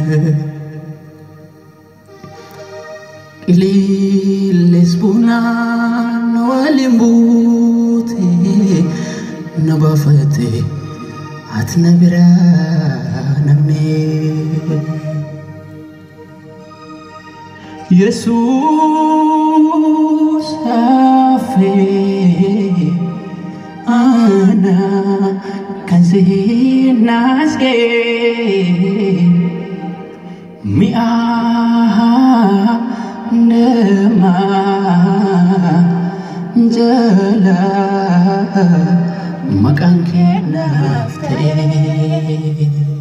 Lisbona walimbuti nabafate atnabira namne Jesus afe ana kanzinasge mi'a nema jala makan ke nafte